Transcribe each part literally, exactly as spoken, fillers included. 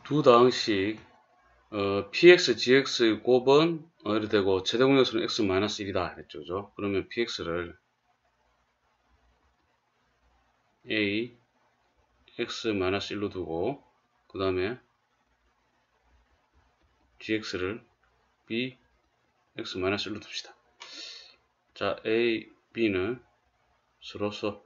두 다항식 어, px, gx 곱은 어, 이렇게 되고 최대 공약수는 x 마이너스 일이다 했죠. 그죠? 그러면 px를 a x 마이너스 일로 두고 그 다음에 gx를 b x 마이너스 일로 둡시다. 자, a, b는 서로서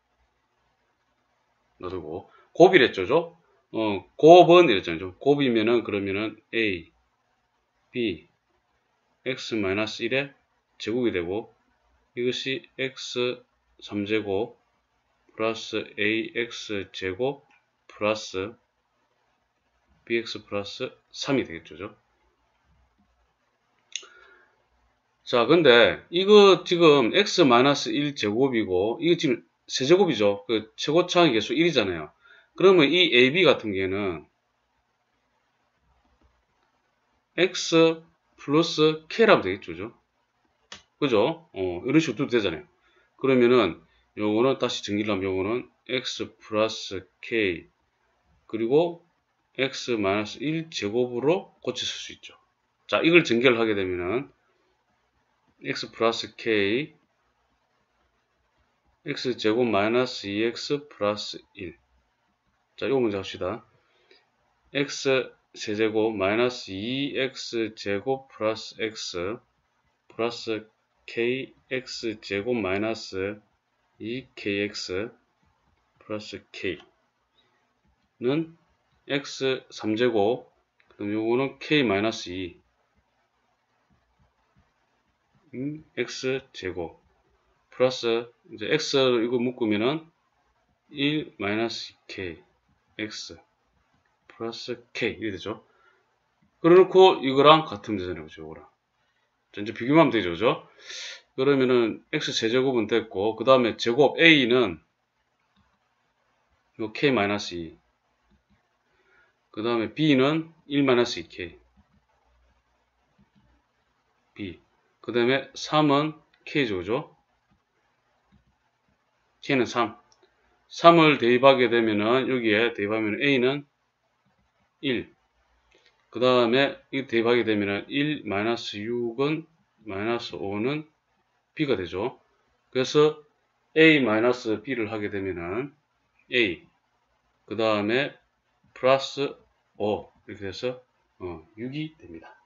놔두고 곱이랬죠. 어, 곱은 이랬잖아요. 곱이면은 그러면은 a, b, x 마이너스 일의 제곱이 되고 이것이 x 삼 제곱 플러스 ax 제곱 플러스 bx 플러스 삼이 되겠죠. 자, 근데 이거 지금 x 마이너스 일 제곱이고 이거 지금 세제곱이죠. 그 최고차항 계수 일이잖아요. 그러면 이 ab 같은 경우에는 x 플러스 k라면 되겠죠. 그죠? 어, 이런 식으로 도 되잖아요. 그러면은 요거는 다시 정리를 하면 요거는 x 플러스 k 그리고 x 마이너스 일 제곱으로 고쳐 쓸 수 있죠. 자, 이걸 전개를 하게 되면은 x 플러스 k x 제곱 마이너스 이 엑스 플러스 일. 자, 이거 먼저 합시다. x 세제곱 마이너스 이 엑스 제곱 플러스 x 플러스 kx 제곱 마이너스 이 케이엑스 플러스 k는 x 삼 제곱 그럼 요거는 k 마이너스 이 음, x 제곱 플러스 이제 x 이거 묶으면은 일 마이너스 k x 플러스 k 이렇게 되죠. 그래놓고 이거랑 같으면 되잖아요. 그죠? 이거랑. 자, 이제 비교하면 되죠. 그죠? 그러면은 x 제제곱은 됐고 그 다음에 제곱 a는 요 k 마이너스 이 그 다음에 b는 일 마이너스 이 케이 b 그 다음에 삼은 k죠. 그죠? k는 삼 삼을 대입하게 되면은 여기에 대입하면 a는 일 그 다음에 이 대입하게 되면은 일 마이너스 육은 마이너스 오는 b가 되죠. 그래서 a 마이너스 b를 하게 되면은 a 그 다음에 플러스 오 이렇게 해서 어, 육이 됩니다.